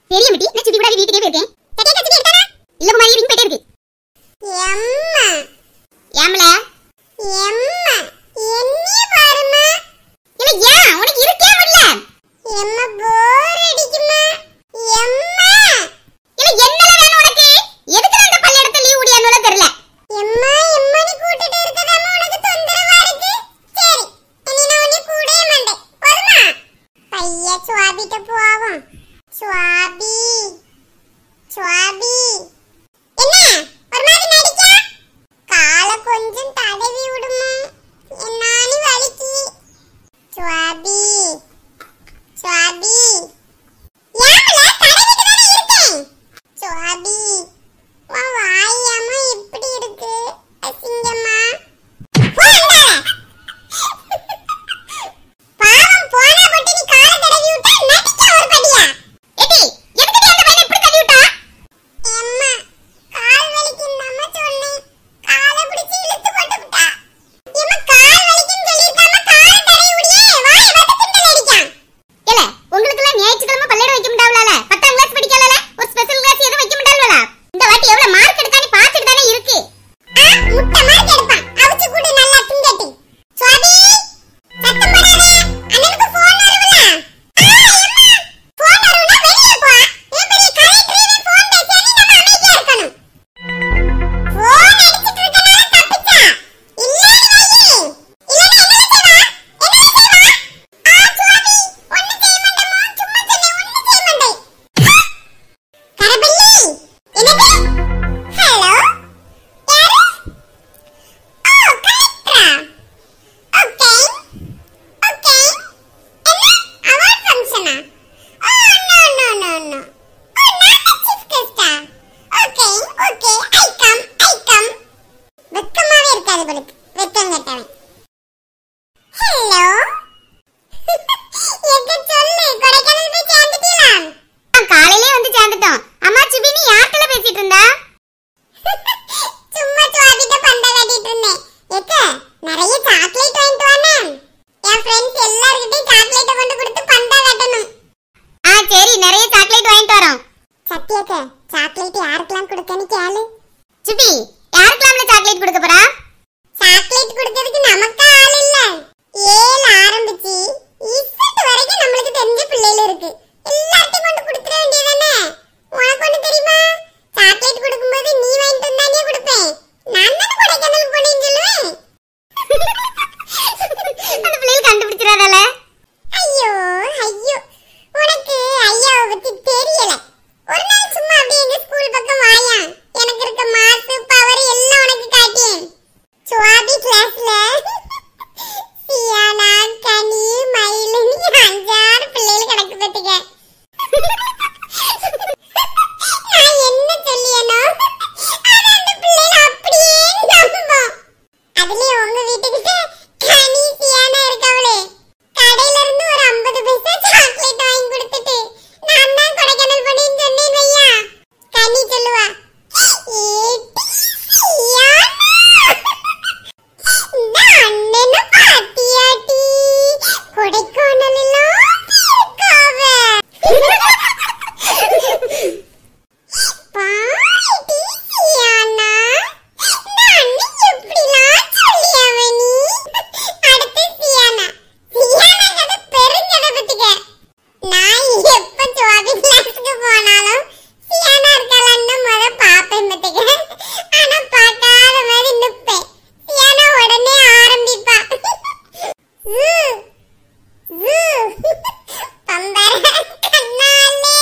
தெரியும் மிட்டி, நான் சுபி கூட வீட்டுக்கே போயிருக்கேன். சத்யா சுபி எடுத்தானா? இல்ல குமாரி, ரிங் போயிட்டே இருக்கு. எம்மா ஏம்ல? எம்மா என்னி பாருமா. இல்ல ஏன் உனக்கு இருக்கே முடியல? எம்மா போர் அடிக்குமா. எம்மா இல்ல என்னல வேணும் உனக்கு? எதுக்கு அந்த பல்ல எடுத்து லீவ் உடியானோல தெரியல. எம்மா எம்மா நீ கூட்டிட்டு இருக்கதாமா உனக்கு தொந்தரவா இருக்கு. சரி இனி நான் உன்னை கூடவே மாட்டேன். போதுமா? பையா சுவாபிட்ட போவோம். சுவாபி சுவாபி என்ன ஒரு மாதிரி நடிக்க? காலை கொஞ்சம் தடவி விடுமா. என்னானி வலிக்கு. சுவாபி சுவாபி ஏம்ல தடவிட்டு தானே இருக்கேன். சுவாபி உன் வாயம்மா இப்படி இருக்கு அசிங்கமா. பாவம் போனா போட்டு நீ காலை தடவி விட்டா நடிக்க ஒரு படியா. ஏடி எதுக்கு நீ அந்த பையனை இப்படி தள்ளி விட்டா? அம்மா கால் வலிக்குன்னு சொன்னேன். காலை பிடிச்சு இழுத்து போட்டு விட்டா. எம்மா கால் வலிக்குன்னு சொல்லிருக்காம காலை தடவி விடியே வாயை பார்த்து கிண்டல் அடிக்கான். இல்ல உங்களுக்குலாம் ஞாயிற்றுக்கிழமை பள்ளியிட வைக்க முடியாவல? 10ஆம் கிளாஸ் படிக்கலல? ஒரு ஸ்பெஷல் கிளாஸ் எதுவும் வைக்க முடியாவல? இந்த வாட்டி எவ்வளவு மார்க் எடுக்கானி பாத்துட்டு தானே இருக்கு. முட்டை மார்க் எடுப்பான். அவுச்சு கூடு நல்லா திங்கட்டி. சுவாபி சத்தம் போடாதே. அண்ணனுக்கு ஃபோன் வருவல. அம்மா ஃபோன் வருவனா வெளிய போ. ஏன் பெரிய கலெக்டரே ஃபோன் பேசியானி நம்ம அமைதியா இருக்கணும். ஃபோன் அடிச்சிட்டு இருக்கனால தப்பிச்சா. இல்லடி வையே. இல்லனா என்ன செய்வா? என்ன செய்வா? சுவாபி ஒண்ணு செய்ய மாட்டேமோ. சும்மா சொன்னேன் ஒண்ணு செய்ய மாட்டேன். கரபல்லி என்னது? ஹலோ யாரு? ஓ கலெக்டரா. ஓகே ஓகே என்ன அவார்ட் ஃபங்க்ஷனா? ஓ நோ ஓ நான் சீஃப் கெஸ்டா. ஓகே ஓகே ஐ கம் வெக்கமாவே இருக்காது போல. வெக்கம் கட்டவன். ஹலோ எங்க சொல்லு கொடைக்கானல் போய் சேர்ந்துட்டீங்களா? காலையிலே வந்து சேர்ந்துட்டோம். அம்மா சுபி நீ யார்கிட்ட பேசிட்டு இருந்தா? சும்மா சுவாபிட்ட பண்டை காட்டிட்டு இருந்தேன். ஏக்க நிறைய சாக்லேட் வாங்கிட்டு வானே. என் ஃப்ரெண்ட்ஸ் எல்லார்கிட்டயும் சாக்லேட் கொண்டு கொடுத்து பண்டை காட்டணும். சரி நிறைய சாக்லேட் வாங்கிட்டு வரோம். சத்யாக்க சாக்லேட் யாருக்கெல்லாம் கொடுக்கன்னு கேளு. சுபி யாருக்கெல்லாம் சாக்லேட் கொடுக்க போறா? சாக்லேட் கொடுக்கிறதுக்கு நமக்கு ஆள் இல்ல. 7 ஆரம்பிச்சு இசட் வரைக்கும் நம்மளுக்கு தெரிஞ்ச பிள்ளைகள் இருக்கு. எல்லார்ட்டையும் கொண்டு கொடுத்துற வேண்டியதானே. உனக்கு ஒண்ணு தெரியுமா? சாக்லேட் கொடுக்கும்போது நீ வாங்கிட்டு வந்தானே கொடுப்பேன். நான் தானே கொடைக்கானலுக்கு போனேன்னு சொல்லுவேன். அந்த பிள்ளைகள் கண்டுபிடிச்சிராதால? ஐயோ ஐயோ உனக்கு ஐயாவை பத்தி தெரியல. ஒரு நாள் சும்மா அப்படியே எங்க ஸ்கூல் பக்கம் வாயா. எனக்கு இருக்க மாஸ் பவர் எல்லாம் உனக்கு காட்டியேன். சுவாபி கிளாஸ்ல சியானா கனி மயிலினி 5-6 பிள்ளைகள் கிடக்கு பத்துக்க. நான் என்ன சொல்லியனோ ஆனா அந்த பிள்ளைகள் அப்படியே நம்பும். அதுலயே உங்க வீட்டுக்கிட்ட கனி சியானா இருக்கவளே கடையில இருந்து ஒரு 50 பைசா சாக்லேட் வாங்கி கொடுத்துட்டு நான் தான் கொடைக்கானல் போனேன்னு சொன்னேன் வையா. கனி சொல்லுவா ஏடி சியானா இந்த அண்ணனை பாத்தியாட்டி கொடைக்கானல் எல்லாம் இருக்காவ. பாட்டி சியானா இந்த அண்ணன் எப்படிலாம் சொல்லியாவ நீ. அடுத்து சியானா கதை பெருங்கதை பத்துக்க. நான் எப்ப சுவாபி கிளாஸுக்கு போனாலும் சியானா இருக்காளான்னு முத பாப்பேன் பத்துக்க. ஆனா பார்க்காத மாதிரி நிப்பேன். சியானா உடனே ஆரம்பிப்பா. பம்பர கண்ணாலே.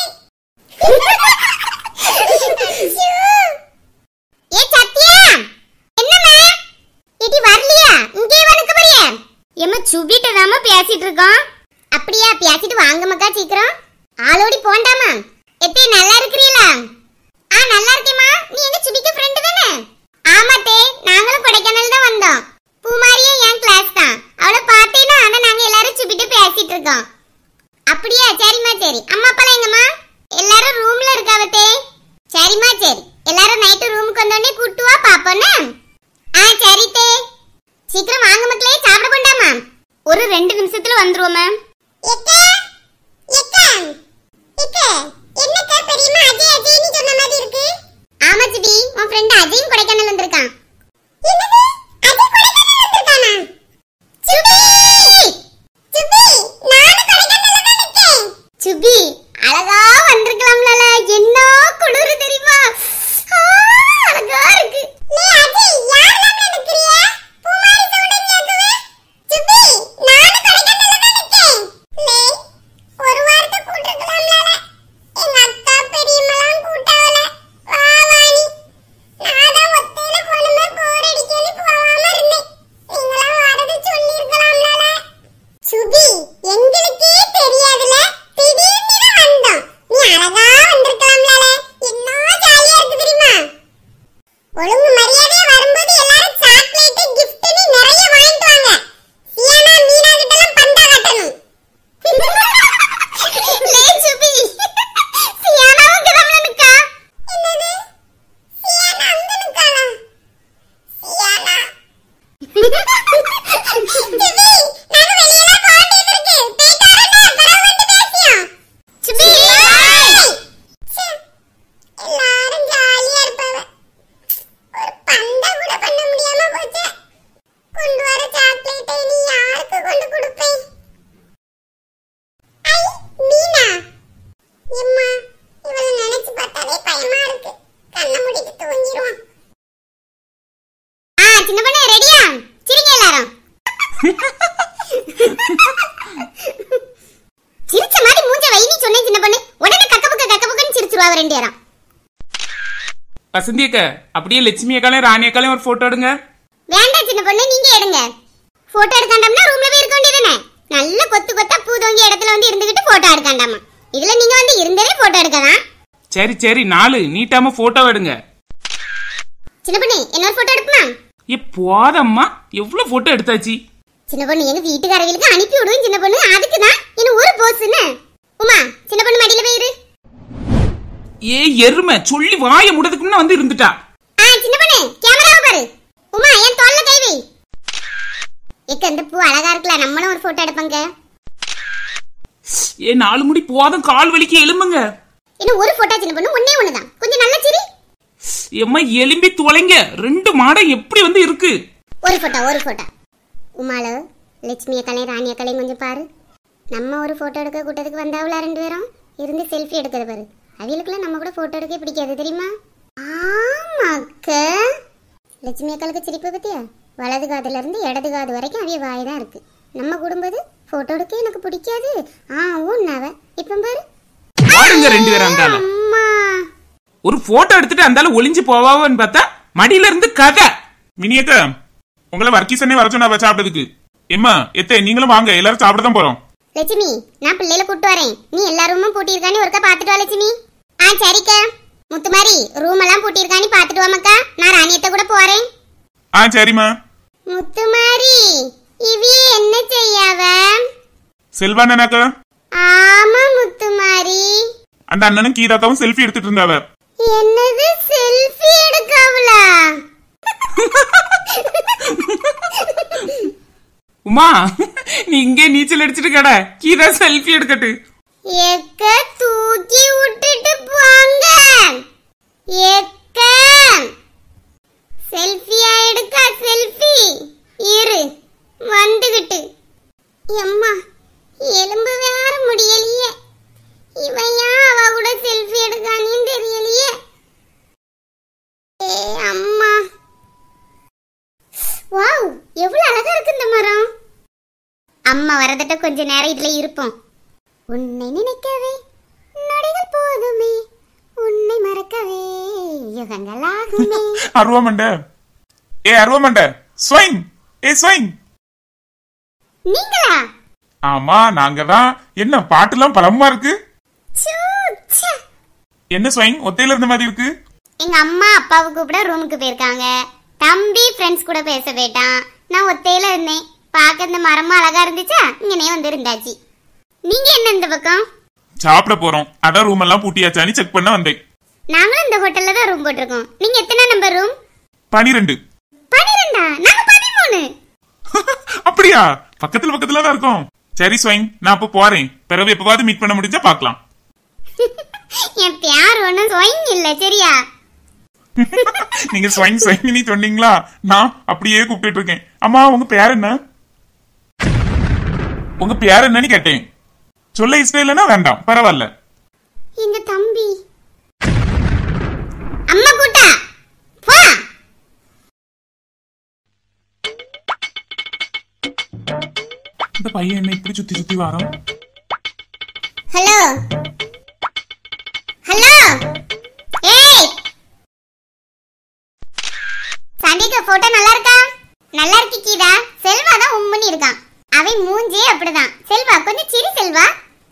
ஏ சத்யா என்னம்மா இடி வரலையா? இங்கே வந்து போறியா? ஏம்மா சுபிட்ட தாமா பேசிட்டு இருக்கோம். அப்படியே பேசிட்டு வாங்க மக்கா சீக்கிரம். ஆளோடி போண்டாமா. எத்தே நல்லா இருக்கீங்களா? நல்லா இருக்கேம்மா. நீ எங்க சுபிக்கு ஃப்ரெண்ட் தானே? ஆமாட்டே நாங்களும் கொடைக்கானல் தான் வந்தோம். பூமாரியும் என் கிளாஸ் தான். அவளை பார்த்தேனா அதான் நாங்க எல்லாரும் சுபிட்டு பேசிட்டு இருக்கோம். அப்படியே சரிம்மா சரி. அம்மா அப்பா எங்கம்மா? எல்லாரும் ரூம்ல இருக்காவத்தே. சரிம்மா சரி. எல்லாரும் நைட்டு ரூமுக்கு வந்தோடனே கூட்டு வா பாப்போன்னு. சரி தே. சீக்கிரம் வாங்க மக்களே சாப்பிட கொண்டாமா. ஒரு 2 நிமிஷத்துல வந்துருவோம் மேம். எக்க எக்க எக்க சுபி அழகா வந்திருக்கலாம்ல. என்ன குளிரு தெரியுமா? அழகா இருக்கு. நீ அது யாரெல்லாம் நினைக்கிறியா? பூமாரி சவுண்ட் கேக்குது. சுபி நானும் கொடைக்கானல்ல தான் நிக்கேன். லே ஒரு வாரத்தை கூட்டிருக்கலாம்ல. எங்க அக்கா பெரியம்மாலாம் கூட்டாவல. வா வாணி. நான் தான் ஒத்தையில போனமே போர் அடிக்கன்னு போகாம இருந்தேன். நீங்களாம் வரது சொல்லிருக்கலாம்ல. சுபி எங்களுக்கே தெரியாதுல. திடீர்னு தான் வந்தோம். நீ அழகா வந்திருக்கலாம்ல. என்ன ஜாலியா இருக்கு தெரியுமா? ஒழுங்கு மரியாதையா வரும்போது எல்லாரும் சாக்லேட் கிஃப்ட்னு நிறைய வாங்கிட்டு வாங்க. சியானா மீனா கிட்டலாம் பந்தா காட்டணும். லே சுபி சியானாவும் கிளம்பல நிக்கா. என்னது? சியானா அங்க நிக்காளா? சியானா சுபி நாங்க வெளியில போக வேண்டியது இருக்கு. போயிட்டு வரேன்டா. அப்புறம் வந்து பேசியோம். சுபி ச்சே, எல்லாரும் ஜாலியா இருப்பாங்க. ஒரு பந்தா கூட பண்ண முடியாம போச்சு. கொண்டு வர சாக்லேட்டை நீ யாருக்கு கொண்டு கொடுப்பேன்? ஐ மீனா. எம்மா இவளை நினைச்சு பார்த்தாலே பயமா இருக்கு. கண்ணை மூடிட்டு தூங்கிடுவான். சின்ன பொண்ணு ரெடியா? சிரிங்க எல்லாரும். சிரிச்ச மாதிரி மூஞ்ச வைனி சொன்னேன் சின்ன பொண்ணு. உடனே கக்கபுக்கன்னு சிரிச்சுருவா ரெண்டு பேரும். வசந்தி அக்கா அப்படியே லட்சுமி அக்காலையும் ராணி அக்காலையும் ஒரு போட்டோ எடுங்க. வேண்டாம் சின்ன பொண்ணு, நீங்க எடுங்க. போட்டோ எடுக்காண்டாம்னா ரூம்ல போய் இருக்க வேண்டியதுதானே. நல்ல கொத்து கொத்தா பூ தொங்கிய இடத்துல வந்து இருந்துகிட்டு போட்டோ எடுக்காண்டாமா. இதுல நீங்க வந்து இருந்ததே போட்டோ எடுக்கலாம். சரி சரி 4 நீட்டாம போட்டோ எடுங்க. சின்ன பொண்ணு இன்னொரு போட்டோ எடுப்புமா? போதம்மா எவ்வளவு போட்டோ எடுத்தாச்சு. சின்ன பொண்ணு எங்க வீட்டுக்காரங்களுக்கு அனுப்பி விடுவேன் சின்ன பொண்ணு. அதுக்குதான் இன்னும் ஒரு போஸ்ன்னு. உமா சின்ன பொண்ணு மடியில போயிரு. ஏ எருமை சொல்லி வாய முடதுக்குன்னு வந்து இருந்துட்டா. சின்ன பொண்ணு கேமராவை பாரு. உமா என் தோல்ல கை வை. எக்க இந்த பூ அழகா இருக்குல, நம்மளும் ஒரு போட்டோ எடுப்பாங்க. ஏ 4 முடி போதும், கால் வலிக்கு எலும்புங்க. இன்னும் ஒரு போட்டோ சின்ன பொண்ணு, ஒண்ணே ஒண்ணுதான். கொஞ்சம் நல்ல சிரி. எம்மா எலும்பி துளைங்க. 2 மாடம் எப்படி வந்து இருக்கு. ஒரு போட்டோ. உமால லட்சுமி அக்காலையும் ராணி அக்காலையும் கொஞ்சம் பாரு. நம்ம ஒரு போட்டோ எடுக்க கூட்டத்துக்கு வந்தாவுல 2 பேரும் இருந்து செல்ஃபி எடுக்கிறது பாரு. அவங்களுக்குலாம் நம்ம கூட போட்டோ எடுக்க பிடிக்காது தெரியுமா? ஆமாக்க. லட்சுமி அக்காளுக்கு சிரிப்பு பத்தியா? வலது காதுல இருந்து இடது காது வரைக்கும் அவிய வாய் தான் இருக்கு. நம்ம குடும்பது போட்டோ எடுக்க எனக்கு பிடிக்காது. ஊன்னாவ இப்ப பாரு. பாருங்க 2 பேரும் அந்தால. அம்மா ஒரு போட்டோ எடுத்துட்டு அந்தால ஒளிஞ்சு போவாவன்னு பார்த்தா மடியில இருந்து கதை. மினியக்க உங்களை வர்க்கீசனே வர சொன்னா சாப்பிட்டதுக்கு. எம்மா எத்தே நீங்களும் வாங்க, எல்லாரும் சாப்பிட தான் போறோம். லட்சுமி நான் பிள்ளைல கூட்டு வரேன். நீ எல்லா ரூமும் பூட்டி இருக்கானே ஒருக்கா பாத்துட்டு வா லட்சுமி. சரிக்கா. முத்துமாரி ரூம் எல்லாம் பூட்டி இருக்கானே பாத்துட்டு வாமக்கா. நான் ராணியத்தை கூட போறேன். சரிம்மா. முத்துமாரி இவி என்ன செய்யாவ? செல்வானனாக்கா? ஆமா முத்துமாரி. அந்த அண்ணனும் கீதாக்காவும் செல்ஃபி எடுத்துட்டு இருந்தாவ. என்னது செல்ஃபி எடுக்காவலா? உமா நீ இங்கே நீச்சல் அடிச்சிட்டு கடை, கீதா செல்ஃபி எடுக்கட்டு. எக்க தூக்கி விட்டுட்டு போங்க. எக்க செல்ஃபியா எடுக்கா? செல்ஃபி இரு வந்துகிட்டு. எம்மா எலும்பு வேற முடியலையே. இவன் ஏன் அவ கூட செல்ஃபி எடுக்கானே தெரியலையே. அம்மா வாவ் எவ்வளவு அழகா இருக்கு இந்த மரம். அம்மா வரதட்ட கொஞ்ச நேரம் இதுல இருப்போம். உன்னை நினைக்கவே நொடிகள் போதுமே, உன்னை மறக்கவே யுகங்கள் ஆகுமே. அருவாமண்ட அருவாமண்ட ஸ்வைங். ஸ்வைங் நீங்களா? ஆமா நாங்க தான். என்ன பாட்டுலாம் பலமா இருக்கு. என்ன ஸ்வைங் ஒத்தையில இருந்த மாதிரி இருக்கு. எங்க அம்மா அப்பாவை கூப்பிட ரூமுக்கு போயிருக்காங்க. தம்பி ஃப்ரெண்ட்ஸ் கூட பேச போயிட்டான். நான் ஒத்தையில இருந்தேன். பார்க்க இந்த மரமா அழகா இருந்துச்சா இங்கனே வந்து இருந்தாச்சு. நீங்க என்ன இந்த பக்கம்? சாப்பிட போறோம். அதான் ரூம் எல்லாம் பூட்டியாச்சானு செக் பண்ண வந்தேன். நாங்களும் இந்த ஹோட்டல்ல தான் ரூம் போட்டிருக்கோம். நீங்க எத்தனை நம்பர் ரூம்? 12. 12? நாங்க 13. அப்படியா? பக்கத்துல தான் இருக்கோம். சரி ஸ்வைங் நான் அப்ப போறேன். பிறகு எப்பவாவது மீட் பண்ண முடிஞ்சா பாக்கலாம். என் பேர் ஒண்ணும் ஸ்வைங் இல்ல சரியா? நீங்க ஸ்வைங் ஸ்வைங் சொன்னீங்களா? நான் அப்படியே கூப்பிட்டு இருக்கேன். அம்மா உங்க பேர் என்ன? உங்க பேர் என்னன்னு கேட்டேன். சொல்ல இஷ்டம் இல்லைன்னா வேண்டாம், பரவாயில்ல. இந்த தம்பி அம்மா கூட்டா போ. இந்த பையன் என்ன இப்படி சுத்தி சுத்தி வாரான்? ஹலோ ஹலோ, ஏய் சண்டிகா போட்டோ நல்லா இருக்கா? நல்லா இருக்கு கீதா. செல்வா தான் உம்முன்னு இருக்கான். அவன் மூஞ்சே அப்படிதான். செல்வா கொஞ்சம் சிரி செல்வா.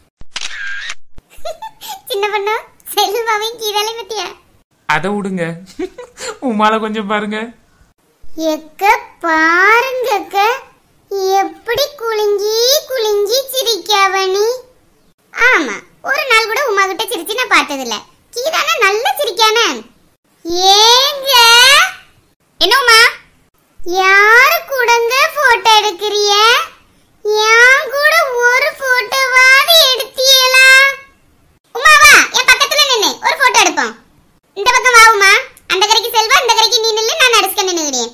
சின்ன பொண்ணு செல்வாவையும் கீதாலையும் பத்தியா? அதை விடுங்க, உமால கொஞ்சம் பாருங்க. எக்க பாருங்க எப்படி குலுங்கி குலுங்கி சிரிக்காவணி. ஆமா, ஒரு நாள் கூட உமா கிட்ட சிரிச்சு நான் பார்த்ததில்ல. கீதானா நல்லா சிரிக்கானே. ஏங்க என்னம்மா, யாரு கூடங்க போட்டோ எடுக்கிறிய? யான் கூட ஒரு போட்டோவாது எடுத்தியலா? உமா வா, என் பக்கத்துல நின்னு ஒரு போட்டோ எடுப்போம். இந்த பக்கம் வா உமா. அந்த கரைக்கு செல்வா, இந்த கரைக்கு நீ நில்லு, நான் நடுஸ்க நின்னுகிறேன்.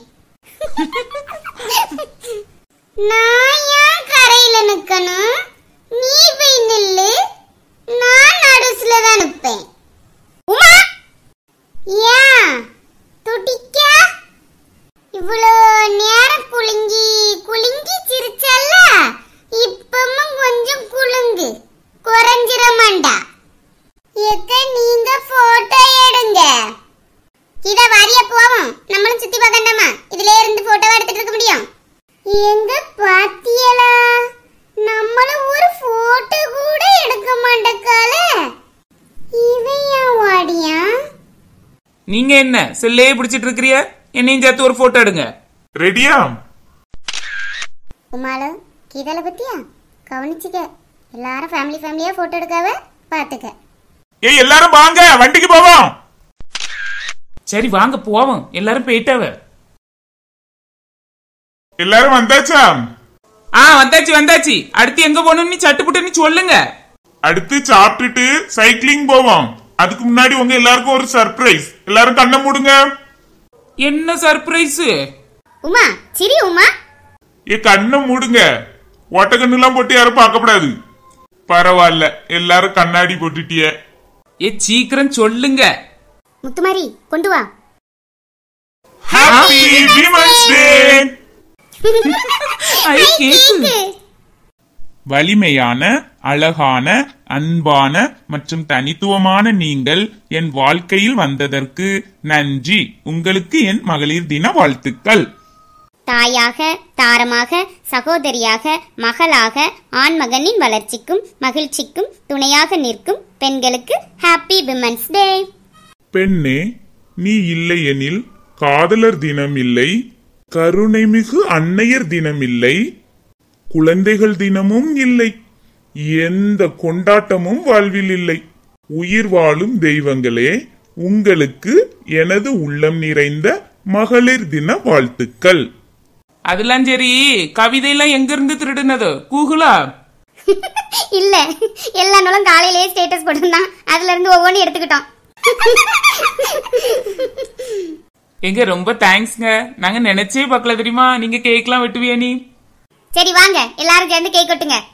நான் ஏன் கரையில நிக்கணும்? நீ போய் நில்லு, நான் நடுஸ்ல தான் நிப்பேன். உமா ஏன் துடிக்க? இவ்வளோ நேரம் குலுங்கி குலுங்கி சிரிச்சல்ல, இப்பமும் கொஞ்சம் குலுங்கு, குறைஞ்சிர மாண்டா. எக்க நீங்க போட்டோ எடுங்க. இத வாரிய போவோம், நம்மளும் சுத்தி பார்க்கண்டாமா? இதுல இருந்து போட்டோவா எடுத்துட்டு இருக்க முடியும்? எங்க பாத்தியலா, நம்மளும் ஒரு போட்டோ கூட எடுக்க மாட்டக்கால. இவன் ஏன் வாடியா? நீங்க என்ன செல்லே பிடிச்சிட்டு இருக்கிறிய? என்னையும் சேர்த்து ஒரு போட்டோ எடுங்க. ரெடியா? உமால கீதால பத்தியா கவனிச்சுக்க. எல்லாரும் ஃபேமிலியா போட்டோ எடுக்காவ பாத்துக்க. ஏய் எல்லாரும் வாங்க, வண்டிக்கு போவோம். சரி வாங்க போவோம். எல்லாரும் போயிட்டாவ. எல்லாரும் வந்தாச்சா? வந்தாச்சு. அடுத்து எங்க போகணும்னு சட்டுப்புட்டுன்னு சொல்லுங்க. அடுத்து சாப்பிட்டுட்டு சைக்கிளிங் போவோம். அதுக்கு முன்னாடி உங்க எல்லாருக்கும் ஒரு சர்ப்ரைஸ். எல்லாரும் கண்ணை மூடுங்க. என்ன சர்ப்ரைஸ்? உமா சிரி உமா. கண்ணை மூடுங்க. ஒட்டக்கண்ணு எல்லாம் போட்டு யாரும் பார்க்கப்படாது. பரவாயில்ல, எல்லாரும் கண்ணாடி போட்டுட்டிய. சீக்கிரம் சொல்லுங்க. முத்துமாரி கொண்டு வா. Happy women's day. வலிமையான, அழகான, அன்பான மற்றும் தனித்துவமான நீங்கள் என் வாழ்க்கையில் வந்ததற்கு நன்றி. உங்களுக்கு என் மகளிர் தின வாழ்த்துக்கள். தாயாக, தாரமாக, சகோதரியாக, மகளாக, ஆண்மகனின் வளர்ச்சிக்கும் மகிழ்ச்சிக்கும் துணையாக நிற்கும் பெண்களுக்கு ஹாப்பி விமன்ஸ் டே. பெண்ணே, நீ இல்லை எனில் காதலர் தினம் இல்லை, கருணைமிகு அன்னையர் தினம் இல்லை, குழந்தைகள் தினமும் இல்லை, எந்த கொண்டாட்டமும் வாழ்வில் இல்லை. உயிர் வாழும் தெய்வங்களே, உங்களுக்கு எனது உள்ளம் நிறைந்த மகளிர் தின வாழ்த்துக்கள். அதெல்லாம் சரி, கவிதையெல்லாம் எங்க இருந்து திருடுனது? கூகுளா? இல்ல, எல்லா நாளும் காலையிலேயே ஸ்டேட்டஸ் போட்டிருந்தான், அதுல இருந்து ஒவ்வொன்னு எடுத்துக்கிட்டோம். எங்க ரொம்ப தேங்க்ஸ்ங்க. நாங்க நினைச்சே பார்க்கல தெரியுமா நீங்க கேக்லாம் வெட்டுவியா. நீ சரி வாங்க எல்லாரும் சேர்ந்து கேக் வெட்டுங்க.